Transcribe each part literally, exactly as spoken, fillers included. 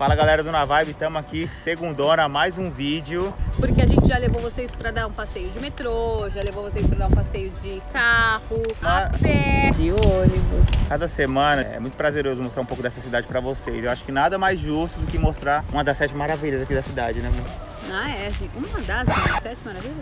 Fala galera do Na Vibe, estamos aqui, segundona, mais um vídeo. Porque a gente já levou vocês para dar um passeio de metrô, já levou vocês para dar um passeio de carro, Ah. a pé, de ônibus. Cada semana é muito prazeroso mostrar um pouco dessa cidade pra vocês. Eu acho que nada mais justo do que mostrar uma das sete maravilhas aqui da cidade, né, amor? Ah, é, gente. Uma das né? sete maravilhas?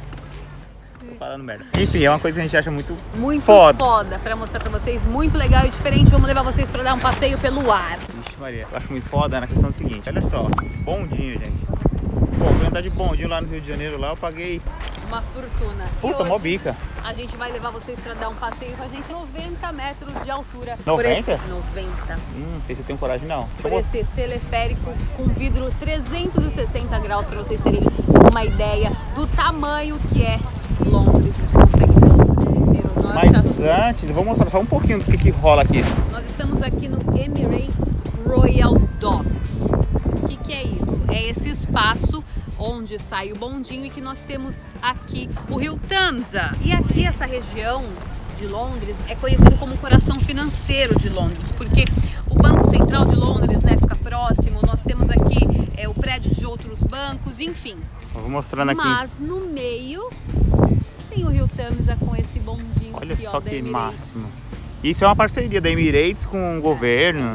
Tô falando merda. Enfim, é uma coisa que a gente acha muito, Muito foda. foda para mostrar para vocês, muito legal e diferente. Vamos levar vocês para dar um passeio pelo ar. Vixe Maria, eu acho muito foda na questão do seguinte, olha só, bondinho, gente. Pô, fui andar de bondinho lá no Rio de Janeiro, lá eu paguei, Uma fortuna. puta, E mó hoje bica. a gente vai levar vocês para dar um passeio com a gente noventa metros de altura. noventa? Por esse, noventa. Hum, não sei se eu tenho coragem não. Por Eu vou- esse teleférico com vidro trezentos e sessenta graus, para vocês terem uma ideia do tamanho que é Londres. Você consegue ver Londres inteiro, norte a sul. Mas antes, eu vou mostrar só um pouquinho do que, que rola aqui. Nós estamos aqui no Emirates Royal Docks. O que, que é isso? É esse espaço onde sai o bondinho e que nós temos aqui o rio Tamsa. E aqui essa região de Londres é conhecido como o coração financeiro de Londres, porque o Banco Central de Londres, né, fica próximo. Nós temos aqui é, o prédio de outros bancos, enfim. Eu vou mostrando aqui. Mas no meio tem o rio Tamsa com esse bondinho. Olha aqui, só ó, da que Emirates. máximo. Isso é uma parceria da Emirates com o governo.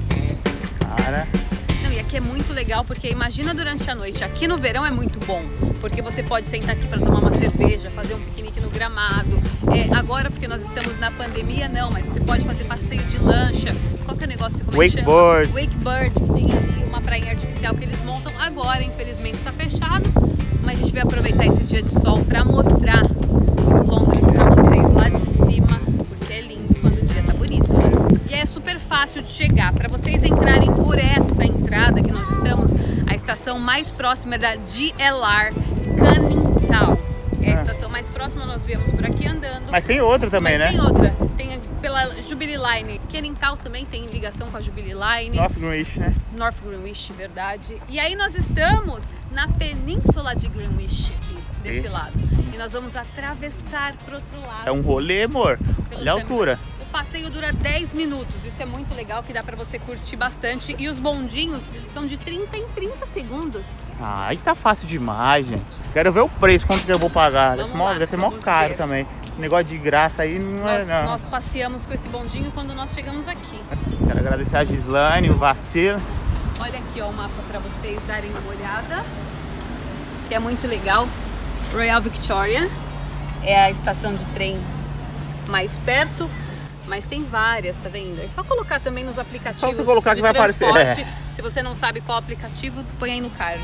Cara, Não, e aqui é muito legal porque imagina durante a noite, aqui no verão é muito bom, porque você pode sentar aqui para tomar uma cerveja, fazer um piquenique no gramado. É, agora, porque nós estamos na pandemia, não, mas você pode fazer passeio de lancha. Qual que é o negócio? Como é que chama? wakeboard. Wakeboard, que tem ali uma prainha artificial que eles montam. Agora, infelizmente, está fechado, mas a gente vai aproveitar esse dia de sol para mostrar Londres para vocês lá de cima, porque é lindo quando o dia tá bonito, né? E é super fácil de chegar. Para vocês entrarem por essa entrada que nós estamos, a estação mais próxima é da G L R Canning Town. É a Ah. estação mais próxima, nós viemos por aqui andando. Mas tem outra também, Mas né? tem outra, tem pela Jubilee Line. Canning Town também tem ligação com a Jubilee Line. North Greenwich, né? North Greenwich, verdade. E aí nós estamos na península de Greenwich aqui, desse E? lado. E nós vamos atravessar pro outro lado. É um rolê, amor. pelo Olha a Thames. altura. O passeio dura dez minutos, isso é muito legal, que dá pra você curtir bastante. E os bondinhos são de trinta em trinta segundos. Ah, aí tá fácil demais, gente. Quero ver o preço, quanto que eu vou pagar. Deve Vamos ser mó, lá, deve ser mó vamos caro ver. também. Negócio de graça aí não é Nós, não. nós passeamos com esse bondinho quando nós chegamos aqui. Quero agradecer a Gislane, o Vacilo. Olha aqui ó, o mapa pra vocês darem uma olhada, que é muito legal. Royal Victoria é a estação de trem mais perto, mas tem várias, tá vendo? É só colocar também nos aplicativos. Só você colocar que de vai aparecer, transporte. é. Se você não sabe qual aplicativo, põe aí no card.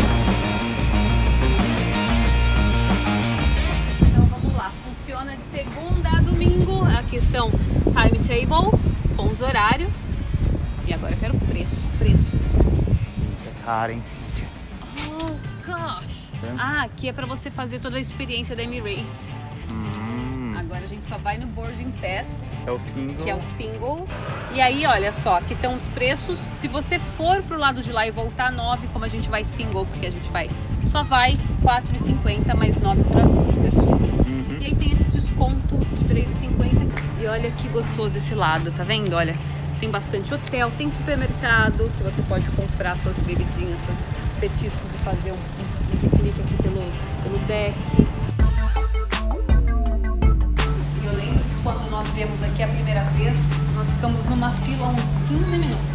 Então vamos lá, funciona de segunda a domingo. Aqui são timetable com os horários. E agora eu quero o preço, preço. É caro, hein, Cíntia? Oh gosh! Ah, aqui é pra você fazer toda a experiência da Emirates. Hum, Agora a gente só vai no boarding pass, é o single. que é o single. E aí, olha só, aqui estão os preços. Se você for pro lado de lá e voltar nove, como a gente vai single, porque a gente vai, só vai quatro e cinquenta mais nove para duas pessoas. Uhum. E aí tem esse desconto de três e cinquenta. E olha que gostoso esse lado, tá vendo? Olha, tem bastante hotel, tem supermercado, que você pode comprar suas bebidinhas, seus petiscos e fazer um, um, um piquenique aqui pelo, pelo deck. E eu lembro que quando nós viemos aqui a primeira vez, nós ficamos numa fila uns quinze minutos.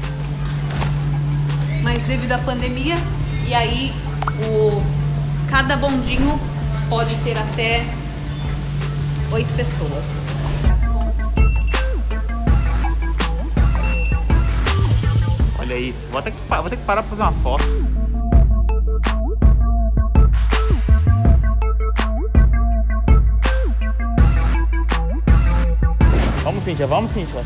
Mas devido à pandemia, e aí o, cada bondinho pode ter até oito pessoas. Olha isso. Vou ter, que, vou ter que parar pra fazer uma foto. Vamos, Cíntia, vamos, Cíntia.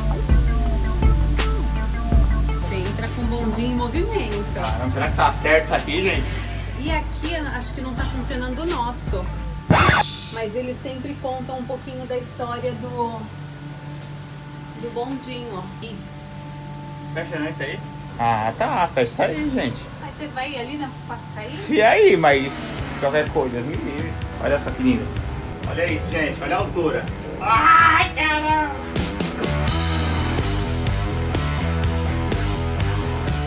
Você entra com o bondinho em movimento. Caramba, será que tá certo isso aqui, gente? E aqui eu acho que não tá funcionando o nosso. Mas eles sempre contam um pouquinho da história do, do bondinho. E, Fecha não isso aí? Ah, tá. Fecha isso aí, gente. mas você vai ali na Pacaí? E aí, mas qualquer coisa, Deus me livre. Olha só que lindo. Olha isso, gente. Olha a altura. Ai, caramba!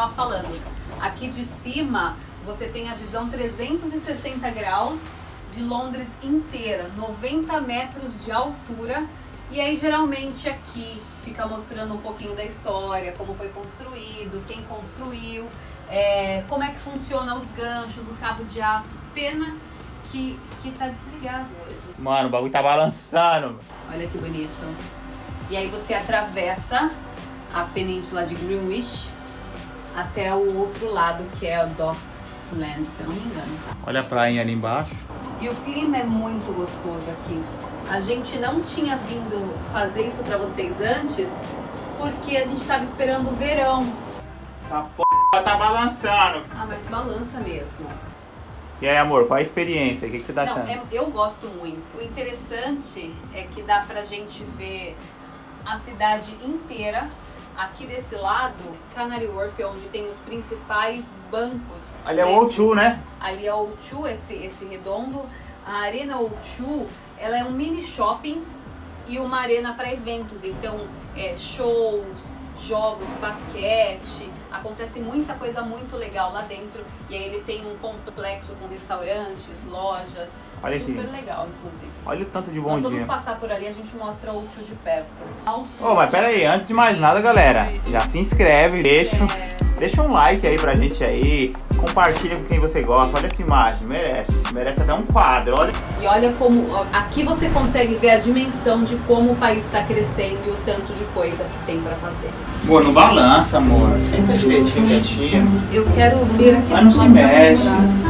tava falando. Aqui de cima você tem a visão trezentos e sessenta graus de Londres inteira, noventa metros de altura. E aí geralmente aqui fica mostrando um pouquinho da história, como foi construído, quem construiu, é, como é que funciona os ganchos, o cabo de aço. Pena que, que tá desligado hoje. Mano, o bagulho tá balançando. Olha que bonito. E aí você atravessa a península de Greenwich até o outro lado, que é o Docksland, se eu não me engano. Olha a praia ali embaixo. E o clima é muito gostoso aqui. A gente não tinha vindo fazer isso pra vocês antes, porque a gente tava esperando o verão. Essa porra tá balançando. Ah, mas balança mesmo. E aí, amor, qual a experiência? O que, que você tá Não, achando? é, eu gosto muito. O interessante é que dá pra gente ver a cidade inteira. Aqui desse lado, Canary Wharf, onde tem os principais bancos. Ali é o O dois, né? Ali é o O dois, esse, esse redondo. A Arena O dois, ela é um mini shopping e uma arena para eventos. Então, é, shows, jogos, basquete, acontece muita coisa muito legal lá dentro. E aí ele tem um complexo com restaurantes, lojas, Olha super aqui. legal, inclusive. Olha o tanto de bom Nós dia. vamos passar por ali, a gente mostra o O dois de perto. Ô, oh, mas pera aí, antes de mais nada, galera, já se inscreve, deixa, É... deixa um like aí pra gente aí, compartilha com quem você gosta. Olha essa imagem, merece, merece até um quadro, olha. E olha como, ó, aqui você consegue ver a dimensão de como o país está crescendo e o tanto de coisa que tem para fazer. Amor, não balança, amor, senta direitinho, quietinho. Eu quero vir aqui. Mas não se mexe.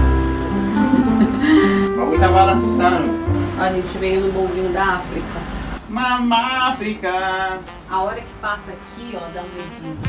O bagulho tá balançando. A gente veio no bondinho da África. Mama África. A hora que passa aqui, ó, dá um medinho.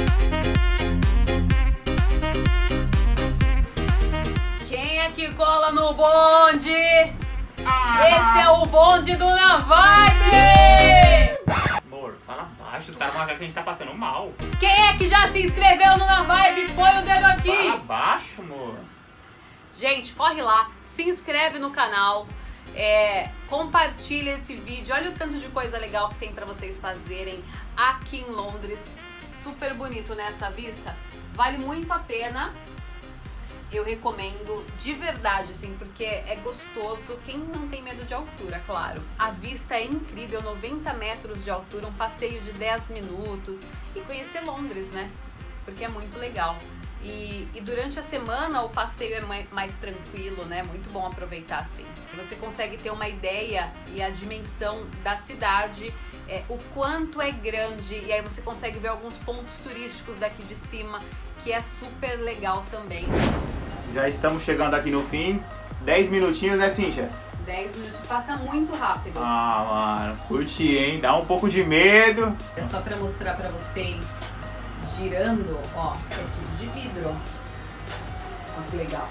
Quem é que cola no bonde? Ah. Esse é o bonde do Na Vibe! Amor, fala baixo, os caras vão achar que a gente tá passando mal. Quem é que já se inscreveu no Na Vibe? Põe o dedo aqui! Fala baixo, amor. Gente, corre lá, se inscreve no canal, é, compartilha esse vídeo. Olha o tanto de coisa legal que tem pra vocês fazerem aqui em Londres. Super bonito, né, essa vista? Vale muito a pena. Eu recomendo de verdade, assim, porque é gostoso. Quem não tem medo de altura, claro. A vista é incrível, noventa metros de altura, um passeio de dez minutos. E conhecer Londres, né? Porque é muito legal. E, e durante a semana o passeio é mais, mais tranquilo, né? Muito bom aproveitar assim. Você consegue ter uma ideia e a dimensão da cidade, é, o quanto é grande. E aí você consegue ver alguns pontos turísticos daqui de cima, que é super legal também. Já estamos chegando aqui no fim. dez minutinhos, né, Cíntia? dez minutos passa muito rápido. Ah, mano, curti, hein? Dá um pouco de medo. É só pra mostrar pra vocês, girando, ó, é tudo de vidro. Ó, que legal.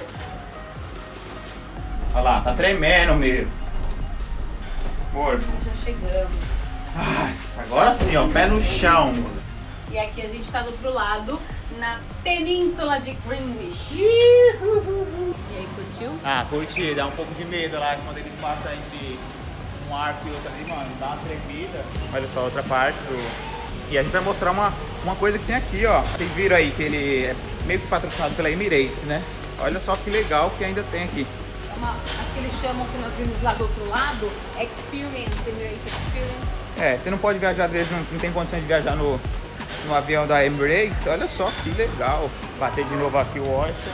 Olha lá, tá tremendo mesmo. Amor. Já chegamos. Nossa, agora sim, ó, pé no chão. E aqui a gente tá do outro lado, na península de Greenwich. E aí, curtiu? Ah, curti, dá um pouco de medo lá quando ele passa entre um arco e outro ali, mano, dá uma tremida. Olha só, outra parte do... E a gente vai mostrar uma, uma coisa que tem aqui, ó. Vocês viram aí que ele é meio que patrocinado pela Emirates, né? Olha só que legal que ainda tem aqui. Uma, aquele chamam que nós vimos lá do outro lado, Experience, Emirates Experience. É, você não pode viajar, às vezes não, não tem condições de viajar no, no avião da Emirates. Olha só que legal. Bater de novo aqui o Oyster.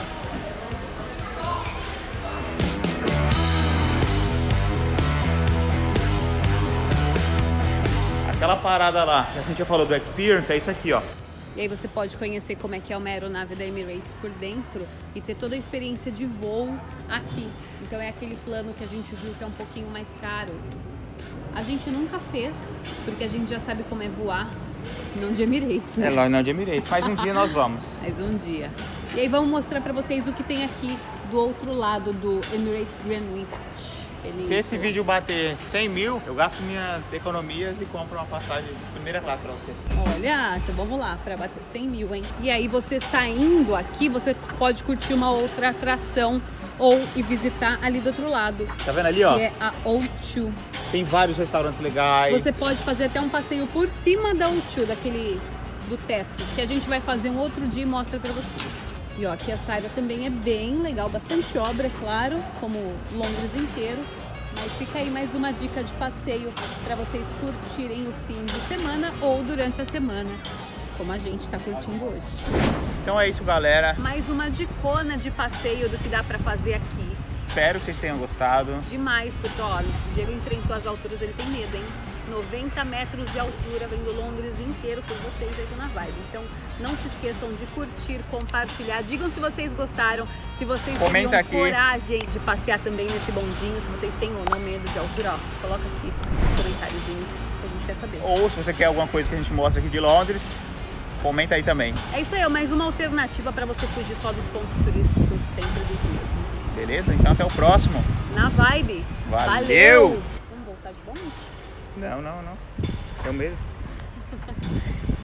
Aquela parada lá, que a gente já falou do Experience, é isso aqui, ó. E aí você pode conhecer como é que é uma aeronave da Emirates por dentro e ter toda a experiência de voo aqui. Então é aquele plano que a gente viu que é um pouquinho mais caro. A gente nunca fez, porque a gente já sabe como é voar, não de Emirates, né? É, lá não de Emirates, mas um dia nós vamos. Mais um dia. E aí vamos mostrar pra vocês o que tem aqui do outro lado do Emirates Greenwich. Se esse vídeo bater cem mil, eu gasto minhas economias e compro uma passagem de primeira classe pra você. Olha, então vamos lá, pra bater cem mil, hein? E aí você saindo aqui, você pode curtir uma outra atração ou ir visitar ali do outro lado. Tá vendo ali, ó? Que é a O dois. Tem vários restaurantes legais. Você pode fazer até um passeio por cima da O dois, daquele do teto, que a gente vai fazer um outro dia e mostra pra vocês. E ó, aqui a saída também é bem legal, bastante obra, é claro, como Londres inteiro. Mas fica aí mais uma dica de passeio para vocês curtirem o fim de semana ou durante a semana, como a gente está curtindo hoje. Então é isso, galera. Mais uma dicona de passeio do que dá para fazer aqui. Espero que vocês tenham gostado. Demais, porque ó, o Diego enfrentou as alturas, ele tem medo, hein? noventa metros de altura, vendo Londres inteiro com vocês aí na vibe. Então não se esqueçam de curtir, compartilhar, digam se vocês gostaram, se vocês teriam coragem de passear também nesse bondinho, se vocês têm ou não medo de altura, ó, coloca aqui nos comentáriozinhos que a gente quer saber. Ou se você quer alguma coisa que a gente mostra aqui de Londres, comenta aí também. É isso aí, mais uma alternativa para você fugir só dos pontos turísticos, sempre dos mesmos. Beleza? Então até o próximo. Na vibe. Valeu! Valeu. Vamos voltar de bonde? Não, não, não. Tenho medo.